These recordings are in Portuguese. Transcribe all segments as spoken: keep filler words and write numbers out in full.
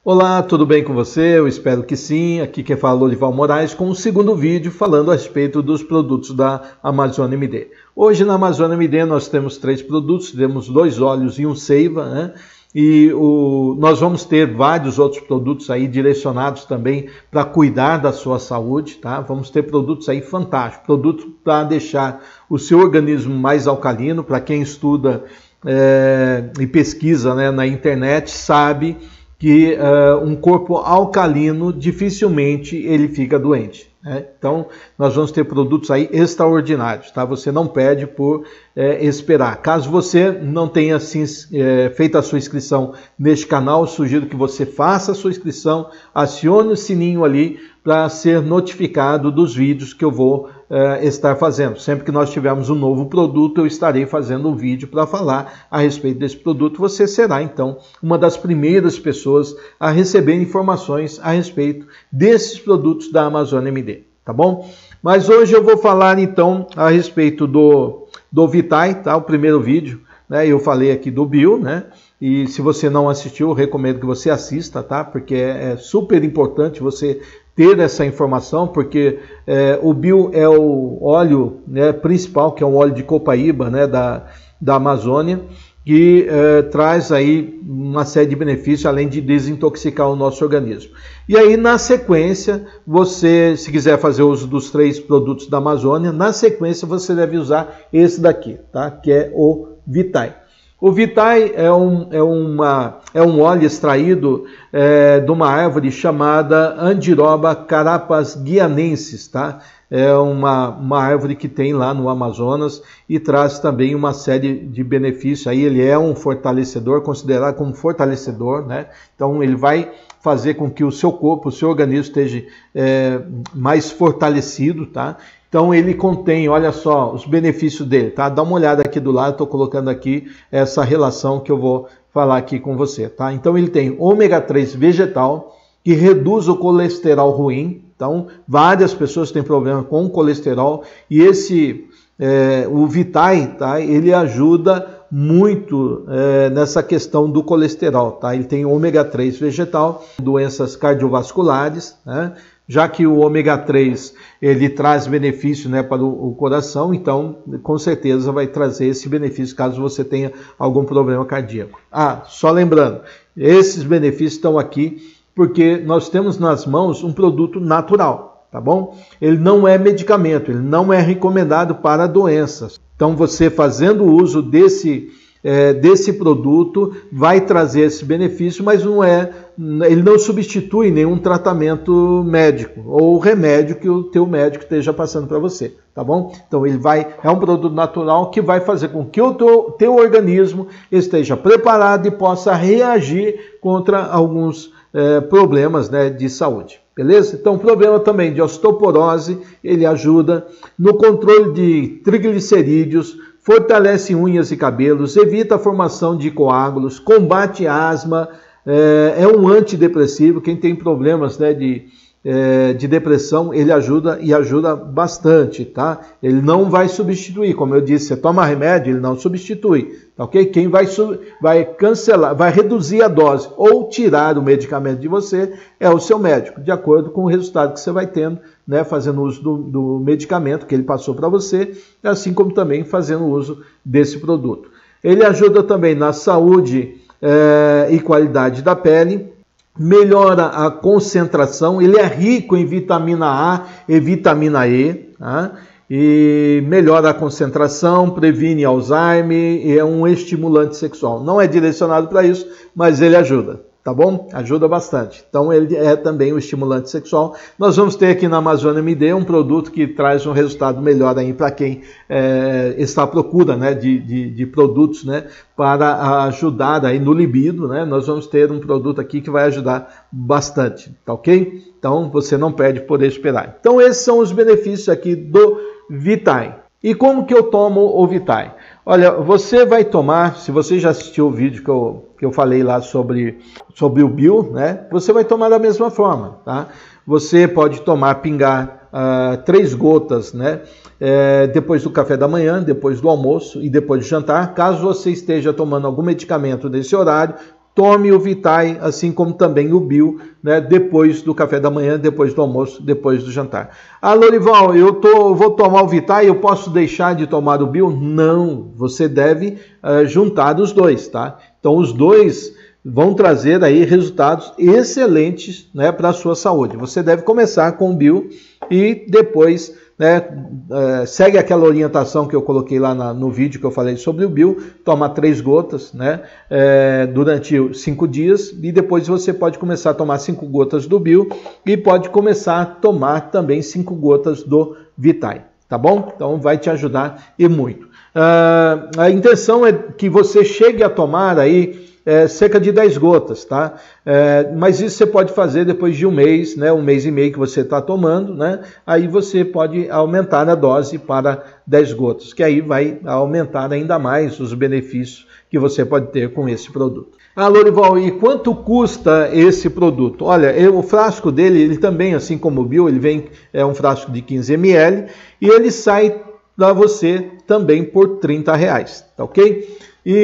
Olá, tudo bem com você? Eu espero que sim. Aqui quem fala é Lorival Moraes com o segundo vídeo falando a respeito dos produtos da Amazônia M D. Hoje na Amazônia M D nós temos três produtos, temos dois óleos e um seiva, né? E o, nós vamos ter vários outros produtos aí direcionados também para cuidar da sua saúde, tá? Vamos ter produtos aí fantásticos, produtos para deixar o seu organismo mais alcalino. Para quem estuda é, e pesquisa, né, na internet sabe que uh, um corpo alcalino dificilmente ele fica doente, né? Então nós vamos ter produtos aí extraordinários, tá? Você não perde por é, esperar. Caso você não tenha assim, é, feito a sua inscrição neste canal, eu sugiro que você faça a sua inscrição, acione o sininho ali para ser notificado dos vídeos que eu vou é, estar fazendo. Sempre que nós tivermos um novo produto, eu estarei fazendo um vídeo para falar a respeito desse produto. Você será, então, uma das primeiras pessoas a receber informações a respeito desses produtos da Amazônia M D, tá bom? Mas hoje eu vou falar, então, a respeito do, do Vitae, tá? O primeiro vídeo, né? Eu falei aqui do Bio, né? E se você não assistiu, eu recomendo que você assista, tá? Porque é, é super importante você ter essa informação, porque é, o Bio é o óleo, né, principal, que é um óleo de copaíba, né, da, da Amazônia, que é, traz aí uma série de benefícios, além de desintoxicar o nosso organismo. E aí, na sequência, você, se quiser fazer uso dos três produtos da Amazônia, na sequência você deve usar esse daqui, tá? Que é o Vitae. O Vitae é um, é uma, é um óleo extraído é, de uma árvore chamada Andiroba carapaz-guianensis, tá? É uma, uma árvore que tem lá no Amazonas e traz também uma série de benefícios. Aí ele é um fortalecedor, considerado como fortalecedor, né? Então ele vai fazer com que o seu corpo, o seu organismo esteja é, mais fortalecido, tá? Então ele contém, olha só, os benefícios dele, tá? Dá uma olhada aqui do lado, estou colocando aqui essa relação que eu vou falar aqui com você, tá? Então ele tem ômega três vegetal, que reduz o colesterol ruim. Então várias pessoas têm problema com colesterol e esse, é, o Vitae, tá? Ele ajuda muito é, nessa questão do colesterol, tá? Ele tem ômega três vegetal, doenças cardiovasculares, né? Já que o ômega três ele traz benefício, né, para o, o coração, então com certeza vai trazer esse benefício caso você tenha algum problema cardíaco. Ah, só lembrando, esses benefícios estão aqui porque nós temos nas mãos um produto natural, tá bom? Ele não é medicamento, ele não é recomendado para doenças. Então você fazendo uso desse É, desse produto vai trazer esse benefício, mas não é, ele não substitui nenhum tratamento médico ou remédio que o teu médico esteja passando para você, tá bom? Então ele vai, é um produto natural que vai fazer com que o teu, teu organismo esteja preparado e possa reagir contra alguns é, problemas, né, de saúde. Beleza? Então, problema também de osteoporose, ele ajuda no controle de triglicerídeos, fortalece unhas e cabelos, evita a formação de coágulos, combate asma, é, é um antidepressivo. Quem tem problemas, né, de, é, de depressão, ele ajuda e ajuda bastante, tá? Ele não vai substituir, como eu disse, você toma remédio, ele não substitui, tá ok? Quem vai, vai cancelar, vai reduzir a dose ou tirar o medicamento de você é o seu médico, de acordo com o resultado que você vai tendo, né, fazendo uso do, do medicamento que ele passou para você, assim como também fazendo uso desse produto. Ele ajuda também na saúde é, e qualidade da pele, melhora a concentração, ele é rico em vitamina A e vitamina E, tá? E melhora a concentração, previne Alzheimer e é um estimulante sexual. Não é direcionado para isso, mas ele ajuda. Tá bom? Ajuda bastante. Então ele é também um estimulante sexual. Nós vamos ter aqui na Amazônia M D um produto que traz um resultado melhor aí para quem é, está à procura, né, de, de, de produtos, né, para ajudar aí no libido, né? Nós vamos ter um produto aqui que vai ajudar bastante, tá ok? Então você não perde por esperar. Então esses são os benefícios aqui do Vitae. E como que eu tomo o Vitae? Olha, você vai tomar, se você já assistiu o vídeo que eu, que eu falei lá sobre, sobre o Bio, né? Você vai tomar da mesma forma, tá? Você pode tomar, pingar uh, três gotas, né? É, depois do café da manhã, depois do almoço e depois do jantar. Caso você esteja tomando algum medicamento nesse horário, tome o Vitae, assim como também o Bio, né, depois do café da manhã, depois do almoço, depois do jantar. Ah, Lorival, eu tô, vou tomar o Vitae, eu posso deixar de tomar o Bio? Não, você deve uh, juntar os dois, tá? Então os dois vão trazer aí resultados excelentes, né, para a sua saúde. Você deve começar com o Bio e depois, né, é, segue aquela orientação que eu coloquei lá na, no vídeo que eu falei sobre o Bio, toma três gotas, né, é, durante cinco dias e depois você pode começar a tomar cinco gotas do Bio e pode começar a tomar também cinco gotas do Vitae, tá bom? Então vai te ajudar e muito. Ah, a intenção é que você chegue a tomar aí É, cerca de dez gotas, tá? É, mas isso você pode fazer depois de um mês, né? Um mês e meio que você está tomando, né? Aí você pode aumentar a dose para dez gotas, que aí vai aumentar ainda mais os benefícios que você pode ter com esse produto. Ah, Lorival, e quanto custa esse produto? Olha, eu, o frasco dele, ele também, assim como o Bio, ele vem, é um frasco de quinze mililitros e ele sai para você também por trinta reais, tá ok?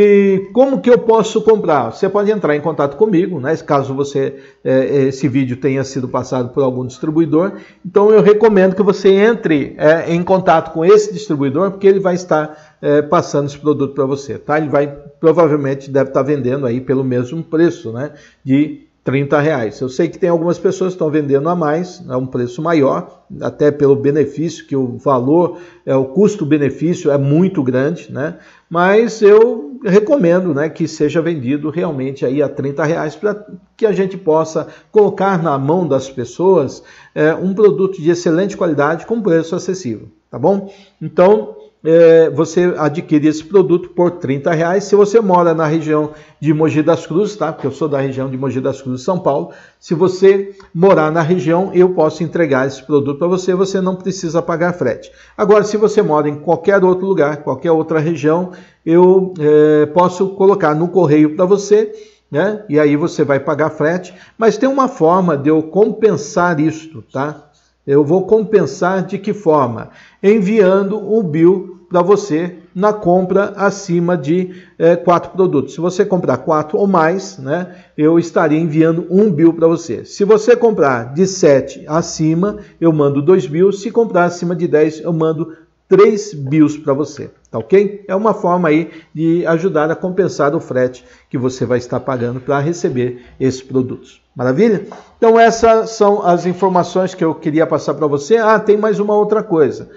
E como que eu posso comprar? Você pode entrar em contato comigo, né? Caso você, é, esse vídeo tenha sido passado por algum distribuidor. Então eu recomendo que você entre é, em contato com esse distribuidor, porque ele vai estar é, passando esse produto para você, tá? Ele vai, provavelmente, deve estar vendendo aí pelo mesmo preço, né? De trinta reais. Eu sei que tem algumas pessoas que estão vendendo a mais, é um preço maior, até pelo benefício, que o valor, é, o custo-benefício é muito grande, né? Mas eu recomendo, né, que seja vendido realmente aí a trinta reais para que a gente possa colocar na mão das pessoas é, um produto de excelente qualidade com preço acessível, tá bom? Então, É, você adquire esse produto por trinta reais. Se você mora na região de Mogi das Cruzes, tá? Porque eu sou da região de Mogi das Cruzes, São Paulo. Se você morar na região, eu posso entregar esse produto para você, você não precisa pagar frete. Agora, se você mora em qualquer outro lugar, qualquer outra região, eu é, posso colocar no correio para você, né? E aí você vai pagar frete. Mas tem uma forma de eu compensar isto, tá? Eu vou compensar de que forma? Enviando um Bio para você na compra acima de é, quatro produtos. Se você comprar quatro ou mais, né, eu estaria enviando um Bio para você. Se você comprar de sete acima, eu mando dois Bios. Se comprar acima de dez, eu mando três Bios para você, tá ok? É uma forma aí de ajudar a compensar o frete que você vai estar pagando para receber esses produtos. Maravilha? Então essas são as informações que eu queria passar para você. Ah, tem mais uma outra coisa.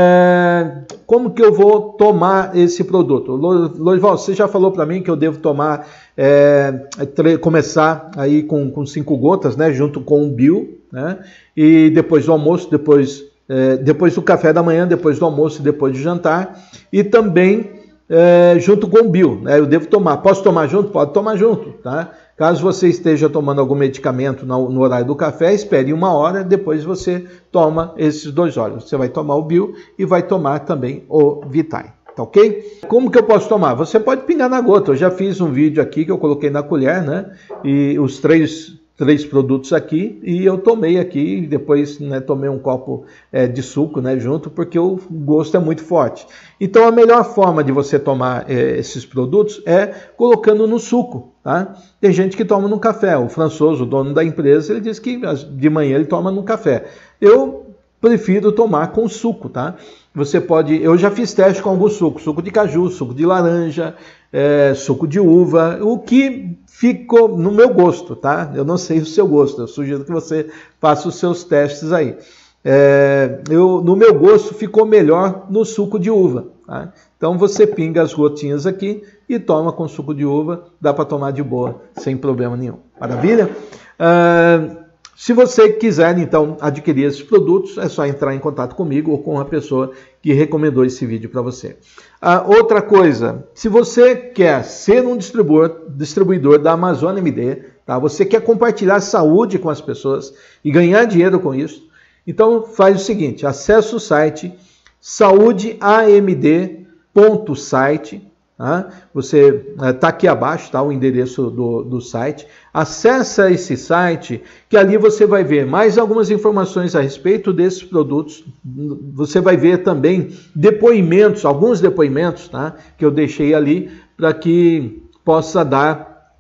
É... Como que eu vou tomar esse produto? Lorival, você já falou para mim que eu devo tomar, é... começar aí com, com cinco gotas, né? Junto com o Bio, né? E depois do almoço, depois... É, depois do café da manhã, depois do almoço e depois do jantar, e também é, junto com o Bio, né? Eu devo tomar. Posso tomar junto? Pode tomar junto, tá? Caso você esteja tomando algum medicamento no, no horário do café, espere uma hora, depois você toma esses dois óleos. Você vai tomar o Bio e vai tomar também o Vitae, tá ok? Como que eu posso tomar? Você pode pingar na gota. Eu já fiz um vídeo aqui que eu coloquei na colher, né? E os três... três produtos aqui e eu tomei aqui e depois, né, tomei um copo é, de suco, né, junto, porque o gosto é muito forte. Então a melhor forma de você tomar é, esses produtos é colocando no suco, tá? Tem gente que toma no café. O Françoso, o dono da empresa, ele diz que de manhã ele toma no café. Eu prefiro tomar com suco, tá? Você pode, eu já fiz teste com alguns sucos, suco de caju, suco de laranja, é, suco de uva, o que ficou no meu gosto, tá? Eu não sei o seu gosto, eu sugiro que você faça os seus testes aí. É, eu, no meu gosto ficou melhor no suco de uva, tá? Então você pinga as gotinhas aqui e toma com suco de uva, dá para tomar de boa, sem problema nenhum. Maravilha? Ah, se você quiser, então, adquirir esses produtos, é só entrar em contato comigo ou com a pessoa que recomendou esse vídeo para você. Ah, outra coisa, se você quer ser um distribuidor, distribuidor da Amazônia M D, tá? Você quer compartilhar saúde com as pessoas e ganhar dinheiro com isso, então faz o seguinte, acesse o site saúde a m d ponto site, tá? Você está aqui abaixo, tá, o endereço do, do site. Acesse esse site, que ali você vai ver mais algumas informações a respeito desses produtos. Você vai ver também depoimentos, alguns depoimentos, tá, que eu deixei ali para que possa dar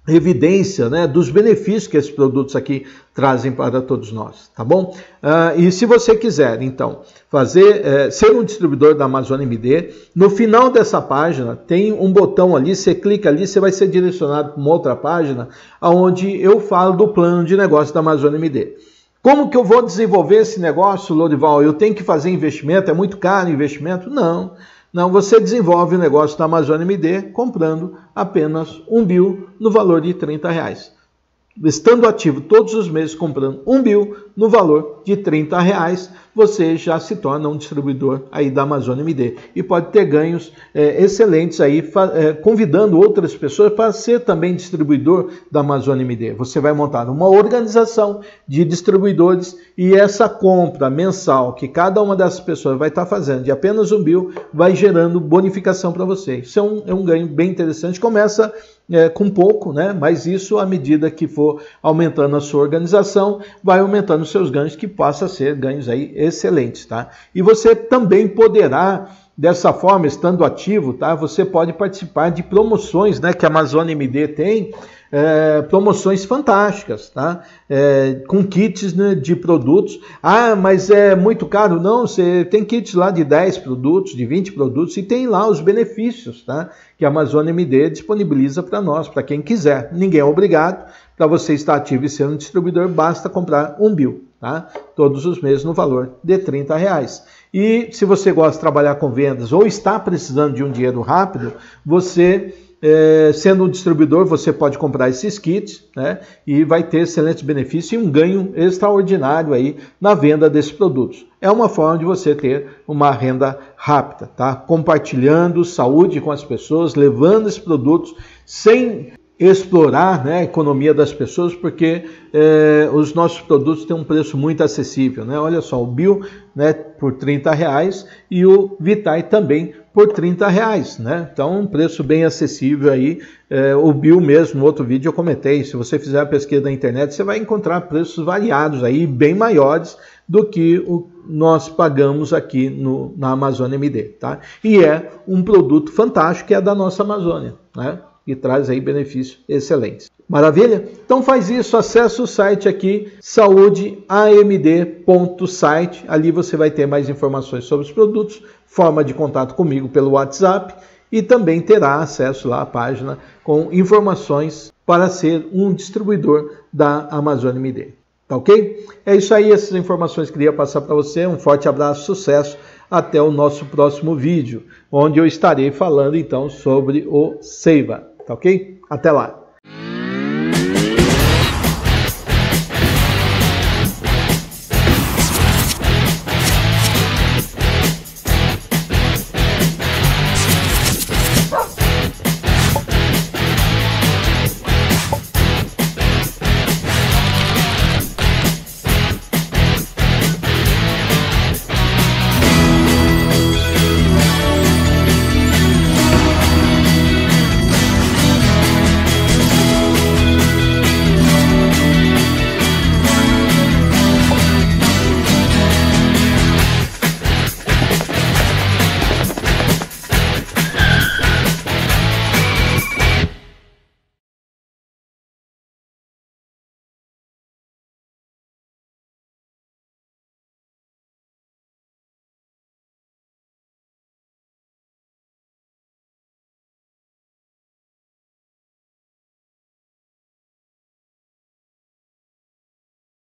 evidência, né, dos benefícios que esses produtos aqui trazem para todos nós, tá bom? Uh, e se você quiser, então, fazer, eh, ser um distribuidor da Amazônia M D, no final dessa página tem um botão ali, você clica ali, você vai ser direcionado para uma outra página, onde eu falo do plano de negócio da Amazônia M D. Como que eu vou desenvolver esse negócio, Lorival? Eu tenho que fazer investimento? É muito caro o investimento? Não. Não, você desenvolve o negócio da Amazônia M D comprando apenas um bill no valor de trinta reais. Estando ativo todos os meses comprando um bill no valor de trinta reais, você já se torna um distribuidor aí da Amazônia M D e pode ter ganhos é, excelentes aí, é, convidando outras pessoas para ser também distribuidor da Amazônia M D. Você vai montar uma organização de distribuidores e essa compra mensal que cada uma dessas pessoas vai estar fazendo de apenas um bill vai gerando bonificação para você. Isso é um, é um ganho bem interessante. Começa É, com pouco, né? Mas isso, à medida que for aumentando a sua organização, vai aumentando os seus ganhos, que passa a ser ganhos aí excelentes, tá? E você também poderá, dessa forma, estando ativo, tá? Você pode participar de promoções, né? Que a Amazônia M D tem, é, promoções fantásticas, tá? É, com kits, né, de produtos. Ah, mas é muito caro? Não, você tem kits lá de dez produtos, de vinte produtos, e tem lá os benefícios, tá? Que a Amazônia M D disponibiliza para nós, para quem quiser. Ninguém é obrigado. Para você estar ativo e ser um distribuidor, basta comprar um bill, tá? Todos os meses no valor de trinta reais. E se você gosta de trabalhar com vendas ou está precisando de um dinheiro rápido, você, é, sendo um distribuidor, você pode comprar esses kits, né? E vai ter excelentes benefícios e um ganho extraordinário aí na venda desses produtos. É uma forma de você ter uma renda rápida, tá? Compartilhando saúde com as pessoas, levando esses produtos sem explorar, né, a economia das pessoas, porque é, os nossos produtos têm um preço muito acessível, né? Olha só, o Bill, né, por trinta reais e o Vitae também por trinta reais, né? Então, um preço bem acessível aí. É, o Bill mesmo, no outro vídeo eu comentei, se você fizer a pesquisa na internet, você vai encontrar preços variados aí, bem maiores do que o nós pagamos aqui no, na Amazônia M D, tá? E é um produto fantástico que é da nossa Amazônia, né? E traz aí benefícios excelentes. Maravilha? Então faz isso, acessa o site aqui, saúde a m d ponto site. Ali você vai ter mais informações sobre os produtos, forma de contato comigo pelo WhatsApp e também terá acesso lá à página com informações para ser um distribuidor da Amazônia M D. Tá ok? É isso aí, essas informações que eu queria passar para você. Um forte abraço, sucesso. Até o nosso próximo vídeo, onde eu estarei falando então sobre o Seiva. Tá ok? Até lá!